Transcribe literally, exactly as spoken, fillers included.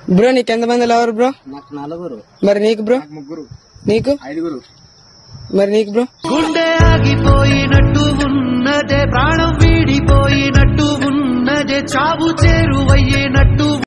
Bro నీకు ఎంతమంది lover bro? నాకు నలుగురు. మరి నీకు బ్రో? ముగ్గురు. నీకు? ఐదుగురు. మరి నీకు బ్రో? గుండె ఆగిపోయినట్టు ఉన్నదే, ప్రాణం వీడిపోయినట్టు ఉన్నదే, చావు